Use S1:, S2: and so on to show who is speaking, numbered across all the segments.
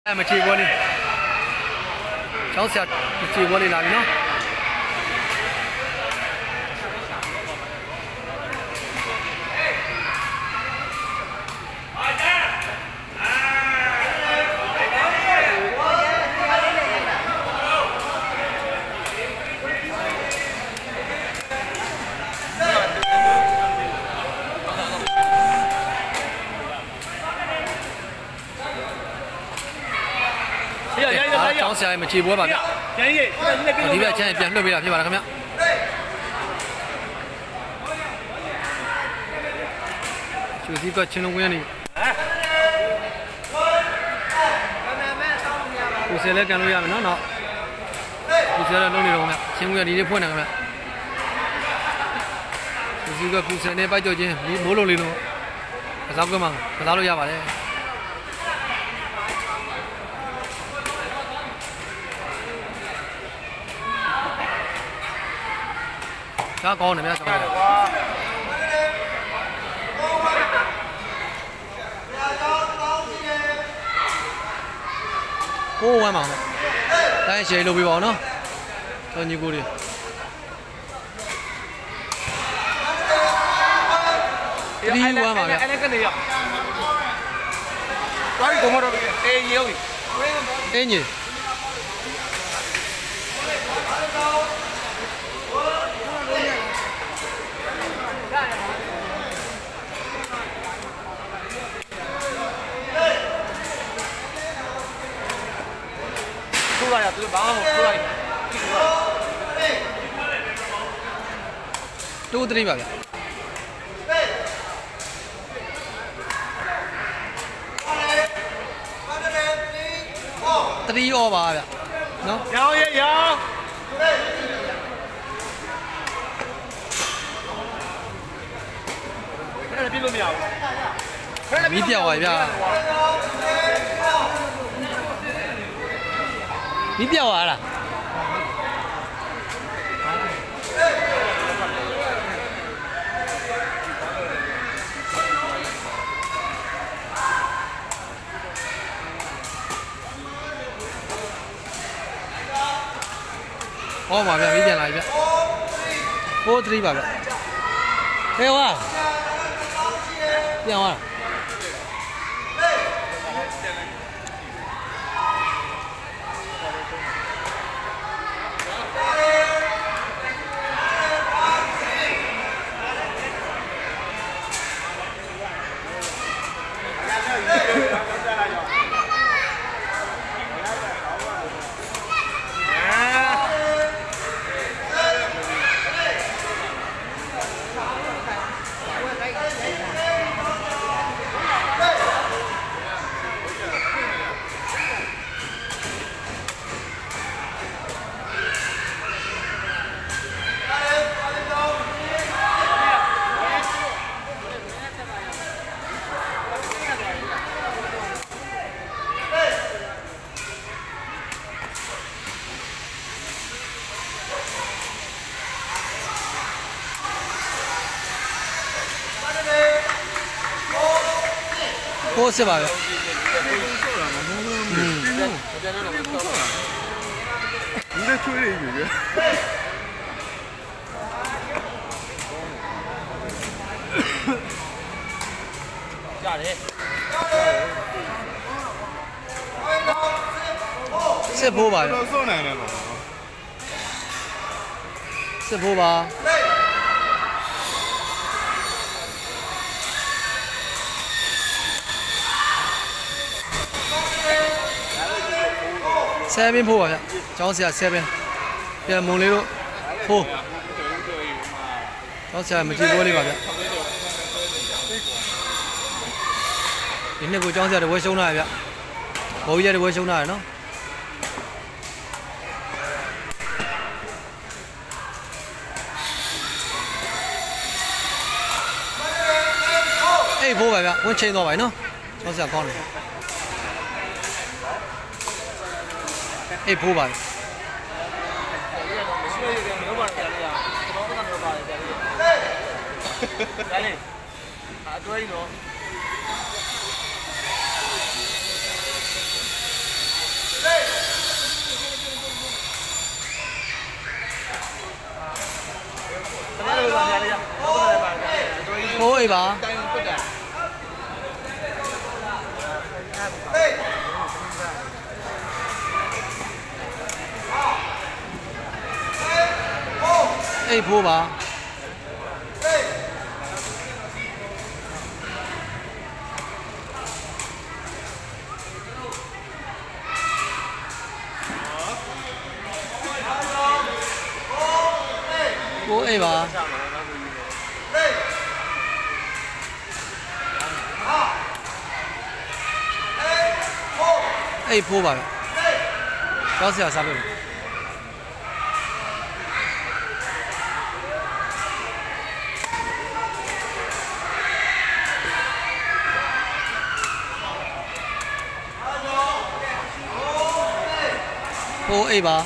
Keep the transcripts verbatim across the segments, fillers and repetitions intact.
S1: 哎，没接过哩，上次接过哩那边喏。上次还没接过吧？
S2: 建议，
S1: 里边建议变六倍了，对吧？看没有？就是一个青龙公园里。古时来赶路呀，没弄到。古时来弄的了没？青龙公园里的破那个没？就是一个古时来摆脚尖，你摸路里头，可咋个嘛？可咋路呀吧嘞？啥高那边上的？五万嘛，咱先六百包呢，这你估的。六万嘛的。哎你。出来呀，这个帮我出来。都这里边的。这里有吧的，喏。
S2: 有也有。这边都没有。
S1: 没掉啊，边。你掉完了。哦，马边没变了一遍。我这里边边。变完了。变完了。多是吧？嗯。
S3: 你在追了一个。
S2: 家里。
S1: 是坡吧？是坡吧？三边坡啊，讲起来三边，别蒙里路坡，讲起来没见过的吧？今天我讲起来的我修那边，我也的我修那呢。哎，坡外边，我切到外呢，讲起来讲的。哎，坡吧。 A 吧。A 坡吧。坡 A 吧。A 坡吧。九時三分。坡 A 吧。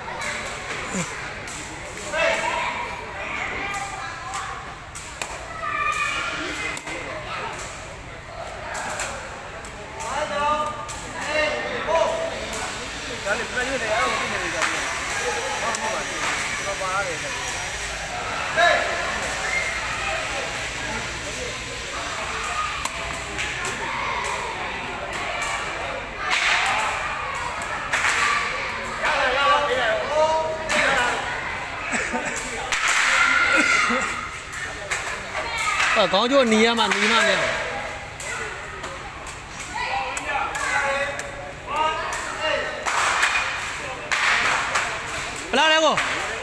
S1: 呃，刚就捏嘛，捏嘛捏。不来来个。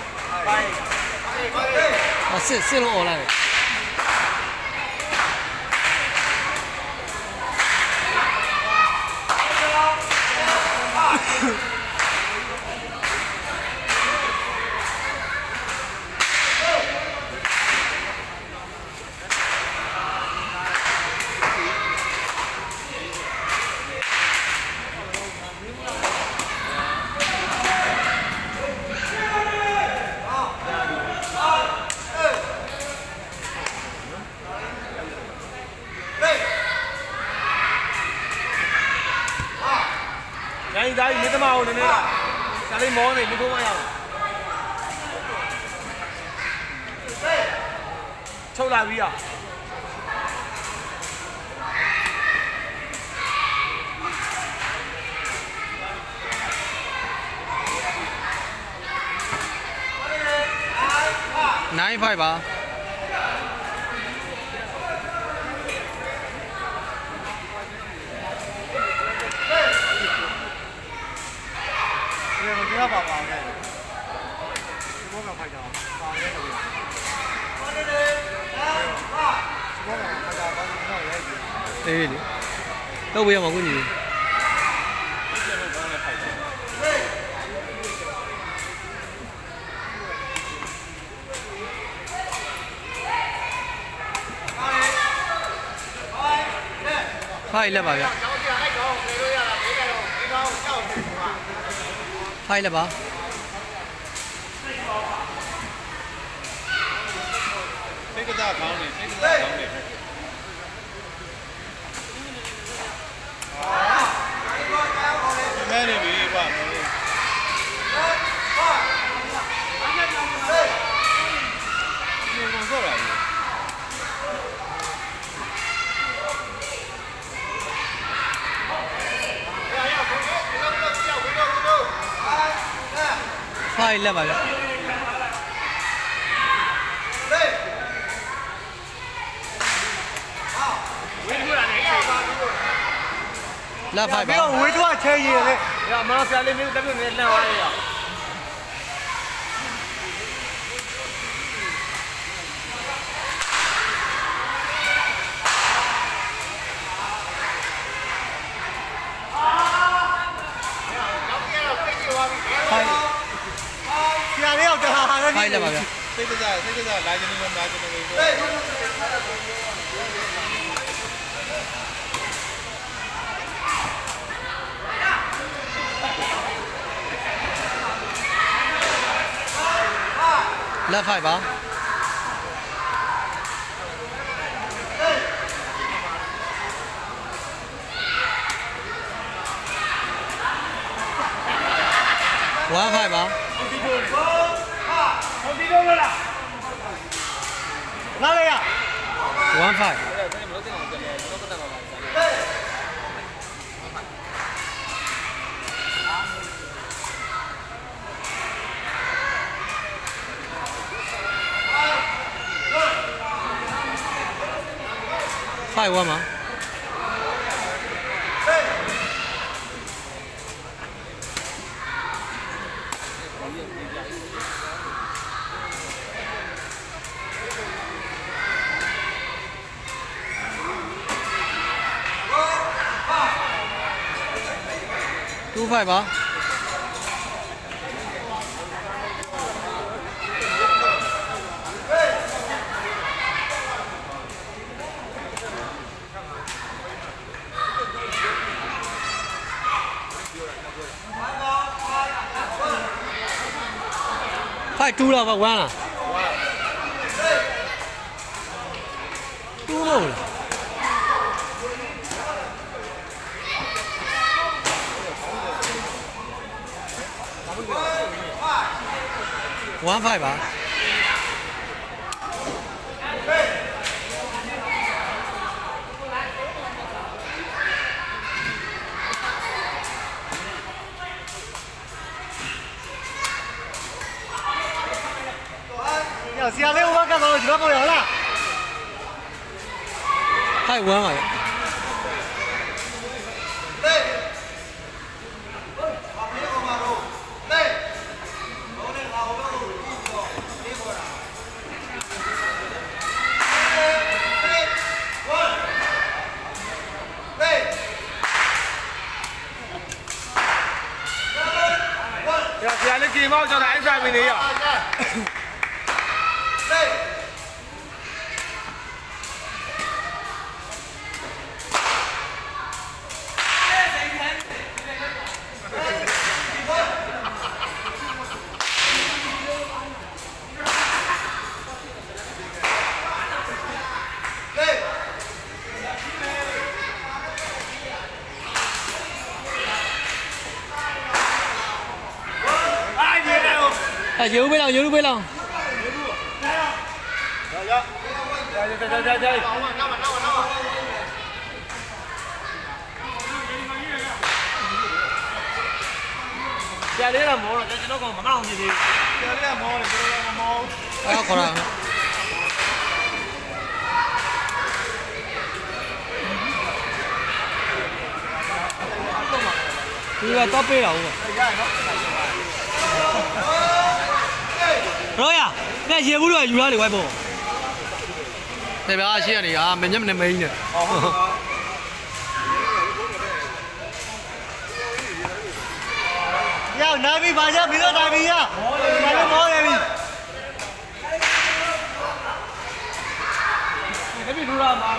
S1: 哦，四四龙我来。
S2: Nhanh ra đi cái màu này này là ra lấy món này mới không ai à châu là gì à
S1: nine five 吧。
S3: 我爸爸嘅，我個係就放喺度。我個係就放喺度。
S1: 對對，都不要嘛，估計。快了吧？快了吧？
S3: 這個大堂裡，這個大堂裡。啊！咩嚟嘅話？你講錯啦！
S1: 快了吧？拉快吧！
S2: 呢個會都係車嘢咧，呀馬上你咪得佢你拉嚟呀！
S1: 快了吧？
S3: 這個在，這個在，來這邊，來這邊。
S1: 拉快吧。玩快吧。
S2: 哪裡呀？
S1: one five five one嘛 two five吧。快two了吧，完了。two了。 one five 吧。
S3: 有試下呢個彎格落去，如果冇有啦。
S1: 太彎了。
S2: 試下你見貓就喺晒面你啊！
S1: 哎，右边了，右边了。
S2: 加油！加油！加油！加油！加你啦冇啦，就只多個慢慢控制住。加你啦冇，你做啦冇。
S1: 哎，好了。呢個多杯流喎。老呀，那些不是有哪里外婆？那边啊，些里啊，没你们那没呢。
S3: 要拿米把下，米都拿米呀，拿米毛拿米。
S2: 那边出来嘛，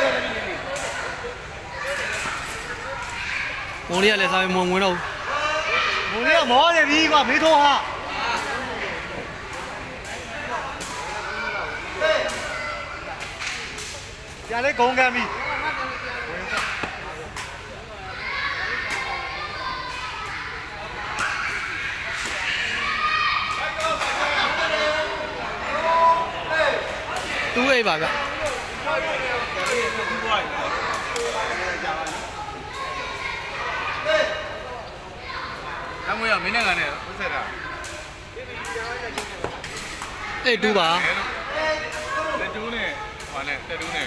S1: 我哩来上面摸摸喽。
S3: 我哩要毛拿米个，没拖哈。 呀，你講嘅咪？
S1: 都 A 吧个。
S2: 有冇人明呢個呢？好食啊
S1: ？A 都吧。
S2: 得都呢，話呢，得都呢。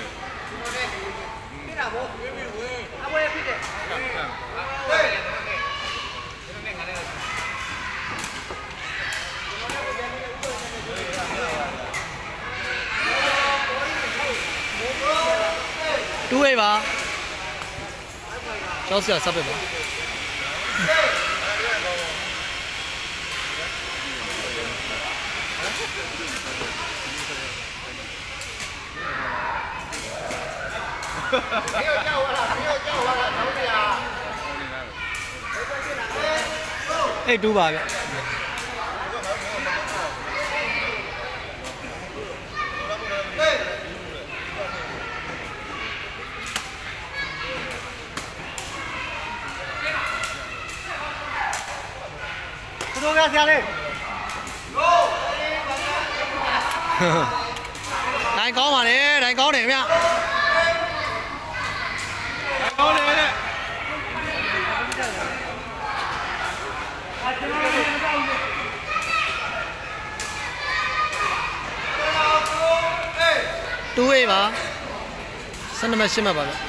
S1: two A 吧，小四啊，十倍吧。
S3: 没有叫我了，没有叫我了，兄弟啊！
S1: A 都吧个。
S3: 都要下来。
S1: 来တိုင်းကောင်းပါလေတိုင်းကောင်းတယ်ဗျာ
S2: ကောင်းတယ်တဲ့
S1: တူဝေးပါဆယ်နှစ်မှတ်ရှစ်မှတ်ပါဗျ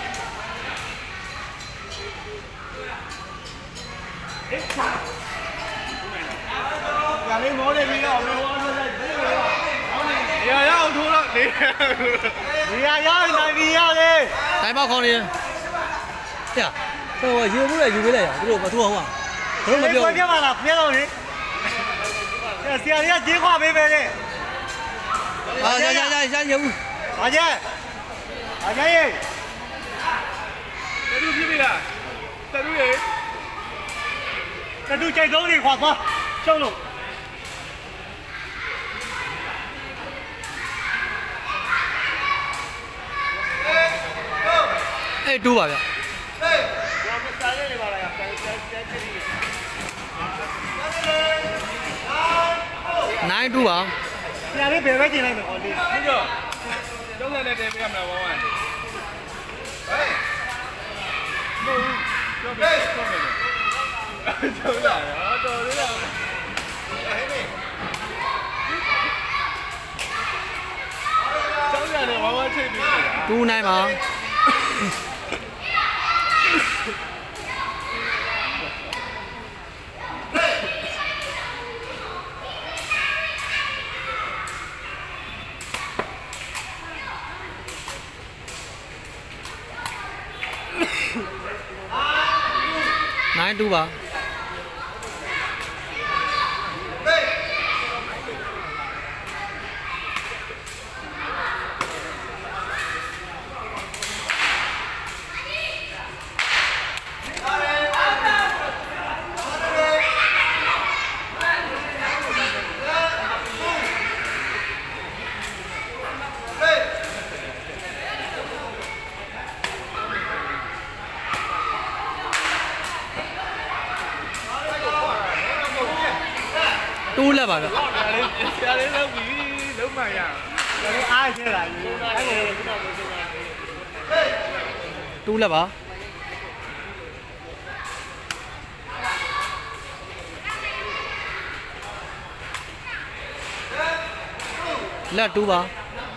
S3: ညာလေးမောနေပြီတော့မောအောင်လိုက်နေရရအောင်ထိုးတော့နေနေရရနိုင်ပြီရလေ
S1: တိုင်းပေါက်ခေါင်းနေဟဲ့ဟိုယူမှုလေယူပေးလိုက်ရသူတို့မထိုးအောင်ပါသူတို့မပြော
S3: ဘူးပြောပါလားပြတော့လေဆရာကြီးကကြေးခွာပေးပဲလေ
S1: အာရရရရရဘူး
S3: ဘာကျဘာကျရေး
S2: တတူပြပြီလားတတူရေ
S3: တတူကြိုက်သုံးနေခွာသွားရှုံးလို့
S1: အေးတူပါဗျဟေး
S3: ဘာမစားရနေပါလားဆန်းဆန်းဆန်းချီ
S1: နိုင်တူပါ
S3: ဆရာလေးဘယ်ပဲကျင်လိုက်မယ်ခေါ်လေး
S2: ဟုတ်တော့ကျောင်းနဲ့တဲပေးရမလားဘောင်းဝမ်ဟေးမဟုတ်ကျောင်းပဲကျောင်းပဲကျောင်းလာတော့တော်လေးလားဟေးကျောင်းရတယ်ဘောင်းဝမ်ချိန်ပြီး
S1: တူနိုင်ပါနိုင်တူပါတူးလက်ပါဗျာ
S2: ဆရာလေးလုံးပြီလုံးမှရ
S3: အားကျလာပြီ
S1: တူးလက်ပါလက်တူးပါ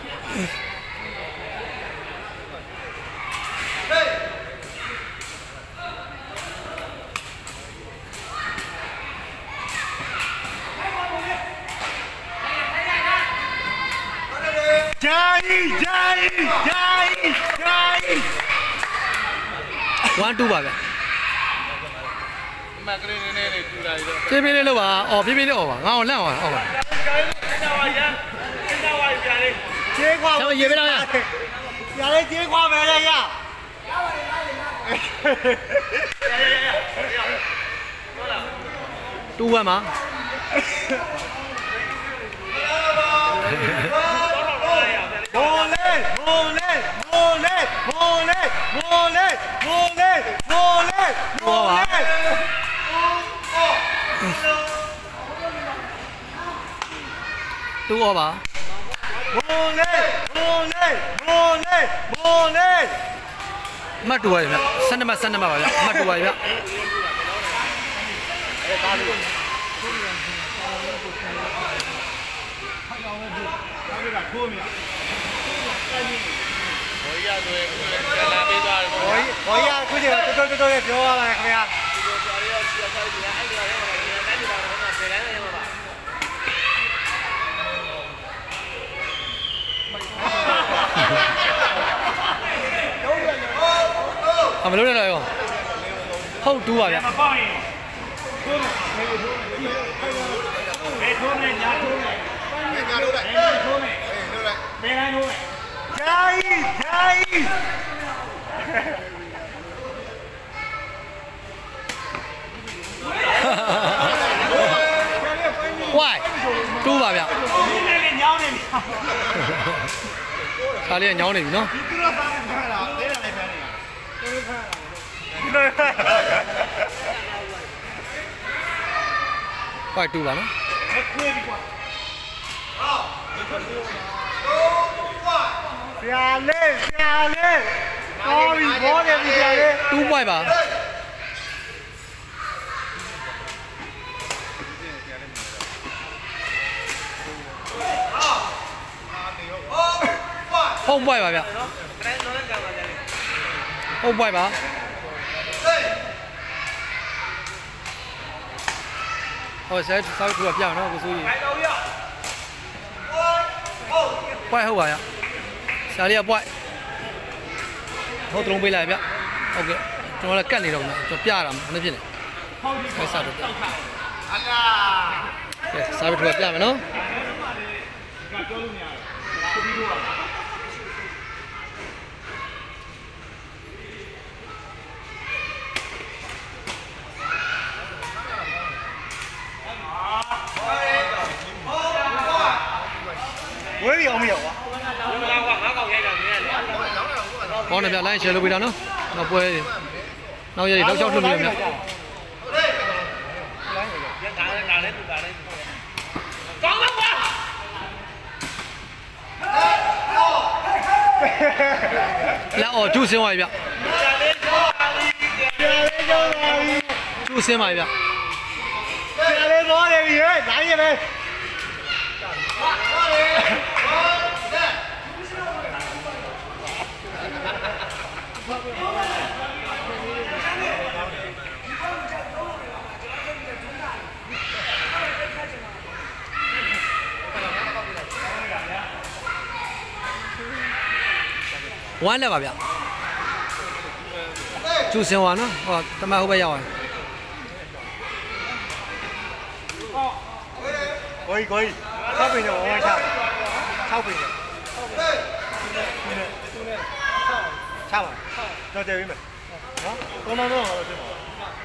S3: ဂျာကြီးဂျာကြီးဂျာကြီးဂျာကြီး
S1: one twoပါဗျာ
S2: မကလေးနည်းနည်းလေးတူလာပြီတော့
S1: ပြေးပြေးလေးလို့ပါအော်ပြေးပြေးလေးအော်ပါငါ့ကိုလက်အောင်အော်ပါ
S3: ကြေးခွာ
S1: ကျွန်တော်ရေပေးတော့ရ
S3: ရလေးကြေးခွာမယ်လေရ
S1: two oneပါ
S3: မိုးလေးမိုးလေးမိုးလေးမိုးလေးမိုးလေးမိုးလေးမိုးလေးမိုးလေး
S1: တူအော်ပါ
S3: မိုးလေးမိုးလေးမိုးလေးမိုးလေး
S1: မတ်တူပါဗျာဆယ်နှစ်မှတ်ဆယ်နှစ်မှတ်ပါဗျာမတ်တူပါဗျာ
S3: အဲဒါလေးထိုးမြဘောရဆိုရင်လာပေးသွားတယ်ဘောရဘောရခုကျတော့တော်တော်တော်ပြောရပါမယ်ခင်ဗျာဒီလိုပြောရတော့ဆက်ဆက်ပြီးအဲ့ဒီတော့တိုင်းပြည်တော်ကတော့ပြန်တိုင်းရမှာပါ
S1: အမလို့လည်းရောဟုတ်တူပါဗျာ
S3: မပေါရင်ထိုးမယ်ထိုးမယ်ဘယ်ထိုးမယ်ညာထိုးမယ်ညာထိုးလိုက်ထိုးမယ်ထိုးလိုက်ဘယ်တိုင်းထိုးမယ်ဂျာကြီးဂျာကြီး
S1: ဝိုင်းတူပါဗျာ
S3: ဒီနေ့ညောင်းနေပြီ
S1: ခါလေးကညောင်းနေပြီနော်
S3: ဒီကတော့စားနေခါလားသေးတယ်လည်းဖမ်းနေတာသေးခါ
S1: ဝိုင်းတူပါနော်
S3: ခွေးပြီကွာဟာဆရာလေးဆရာလေးတော်ပြီဘောတယ်ပြီဆရာလေး
S1: two point ပါဟုတ် point ပါဗျဟုတ် point ပါဟောဆက်ဆောက်ထူပြအောင်နော်ကိုစိုးကြီး point ဟုတ်ပါဗျဆရာလေးက point ဟုတ်တုံးပေးလိုက်ဗျဟုတ်ကဲ့ကျွန်တော်လည်းကတ်နေတော့ဗျကျွန်တော်ပြရတာမဖြစ်နဲ့ဆက်စားတော့အလားကဲစားပြီးထူပြမယ်နော်
S3: ဝေးရအောင်မရဘူး
S1: ကောင်းတယ်ဗျလိုင်းရှယ်လုပ်ပေးတာနော်နောက်ပွဲနောက်ရည်တော့ချောက်လွတ်လို့ရမယ်လာအော်ကျူးစင်းသွားပြီဗျကျူးစင်းပါပြီဗျ
S3: ဆရာလေးဘောတယ်ပြီဟဲ့နိုင်ရပဲ
S1: ဝမ်းလက်ပါဗျကျူးစင်ဝါနော်ဟောတမဟုတ်ပဲရောက်
S3: ရင်ကိုကြီးကိုကြီး၆ပင်ကျော်ဝမ်းချ၆ပင်ကျော်ချပါတော့တယ်ပြီမယ်နော်ကောင်းတော့တော့ဖြစ်ပါ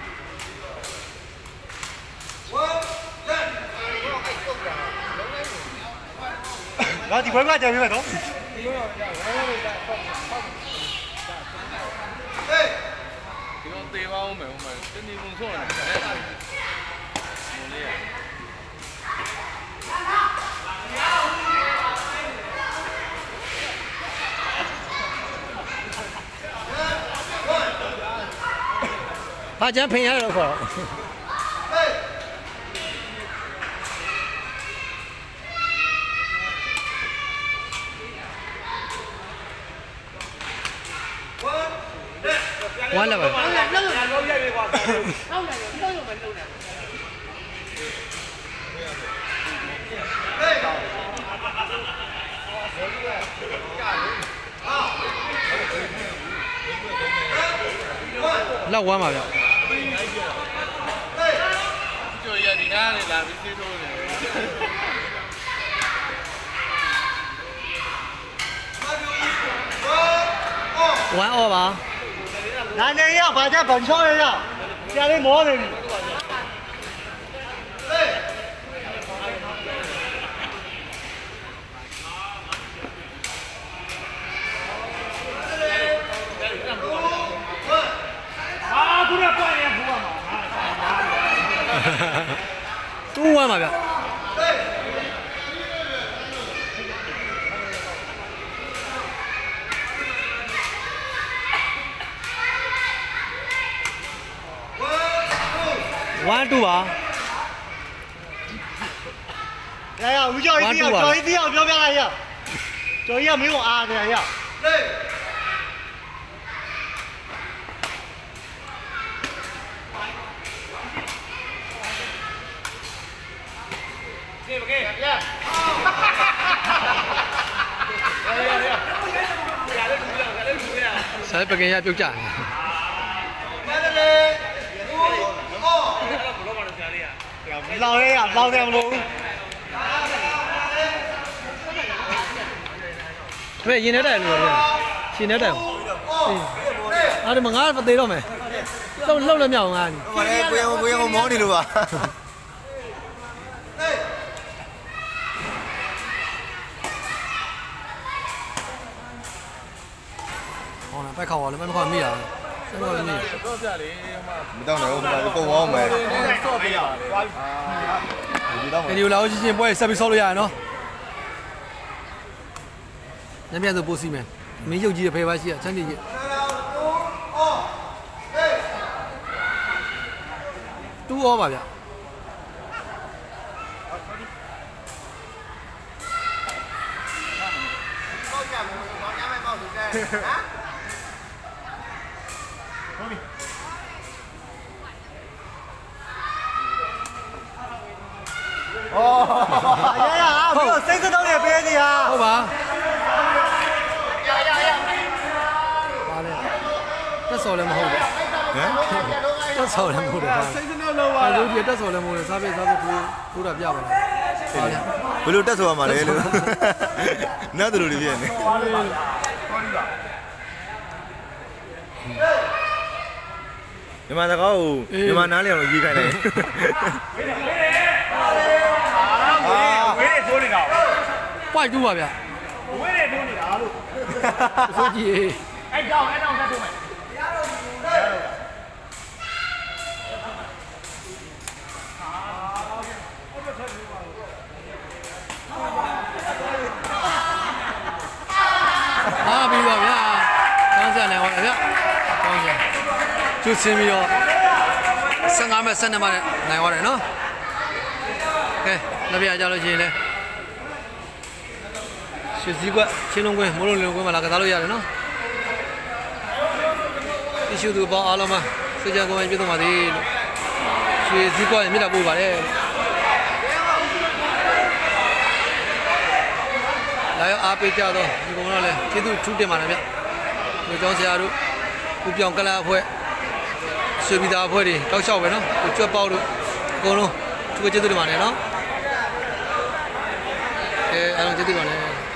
S3: ငါဒီဘက်ကကြာပြီမယ်နော်
S2: ဒီတော့သေးပါဦးမယ်ဟိုမှာတဏီပုံဆော့နေတယ်ဟိုလေးရ
S1: ဘာကျန်းဖင်ရတော့ခေါ်ဝမ်းလက်ပါ
S4: လောက်ရလောက်ရပြီကွာလောက်နေလောက်ရမလုံးနဲ့
S1: လောက်ဝမ်းပါဗျ
S2: ကျော်ရဒီနားလေလာပြီးသေးထိုးနေ
S1: ဝမ်းအော်ပါ
S3: 男人要把这本抽人要，家里磨的你。啊，不是半年不干嘛？
S1: 都弯嘛ဗျone two ပါ
S3: 来呀，吴教一定要，教一定要，不要不要来呀，教一要没有啊的呀。给不给？给。
S1: ဆိုင်ပကင်ရပြုတ်ကြတယ်
S3: 老人呀，老点路。
S1: 对，ရင်းနေတယ်လို့ရှင်းနေတယ်အဲ့ဒါမငါမသေးတော့မယ်လှုပ်လှုပ်လည်းမြောက်ငါนี่
S5: ဟိုလေကိုရကိုရကိုမောင်းနေလို့ပါ
S1: ဟောလားပိုက်ခေါ်လည်းမခေါ်မိတာဆက်တော့မိ
S2: တော့ပြလေ
S5: မတော့တော့ဘူးကုန်အောင်မယ်
S2: ဆော့ပေးပါ
S5: ဒီတော့
S1: ဒီလိုလာချင်းချင်းပွဲဆက်ပြီးဆော့လို့ရရနော်ညံ့ဆိုပိုးစီမယ်မင်းရုပ်ကြီးရဖေးပါရှိရချမ်းမြေကြီးတူဩပါဗျ
S3: 哦，呀呀，没有，谁知道你别的呀？
S1: ဟုတ်ပါရရရပါလေတက်စော်လည်းမဟုတ်ဘူး
S5: ဟမ်
S1: တက်စော်လည်းမဟုတ်ဘူး
S2: စိတ်စနှောလုံးပါ
S1: အဲ့
S2: လား
S1: လိုပြတက်စော်လည်းမဟုတ်ဘူးစားပေးစားပေးထိုးထိုးတာပြပါလားဟုတ်လား
S5: ဘယ်လိုတက်ဆိုရမှာလဲလို့နတ်တို့လိုပြည့်နေမြန်မာစကားကိုမြန်မာနားလည်အောင်ရေးခိုင်းလိုက်
S3: ဝေးနေထိုးနေတာ
S1: ပွိုက်တူးပါဗျာ
S3: ဝေးနေထိုးနေတာလို့
S1: ဆိုကြည့်
S3: အဲ့တောင်အဲ့တောင်တက်ထိုးမယ်
S1: အားပြီးပါဗျာကောင်းစရာနိုင်ပါလားဗျာကောင်းစရာကျူးစင်းပြီးတော့ဆယ်ငါမဲ့ဆယ်နှစ်မဲ့နိုင်သွားတယ်နော်ကဲလက်ပြကြလို့ရှိရင်လေရွှေစည်းကွက်ချင်းလုံးကွင်းမိုးလုံးလုံးကွင်းမှာလာကစားလို့ရတယ်နော်ဒီရှုသူပေါင်းအားလုံးမှာစေချာကုန်ရင်ပြည့်စုံပါသေးလို့ရွှေစည်းကွက်မြစ်တာပို့ပါတယ်လာရအားပေးကြတော့ဒီကောင်တော့လေကျေးဇူးထူးတင်ပါတယ်ဗျဒီကျောင်းဆရာတို့ဦးပြောင်ကလပ်အဖွဲ့ရွှေပြည်သားအဖွဲ့တွေတောက်လျှောက်ပဲနော်ကိုကျွတ်ပေါက်တို့အကုန်လုံးသူကကျေးဇူးတင်ပါတယ်နော်အဲအားလုံးကျေးဇူးပါနဲ့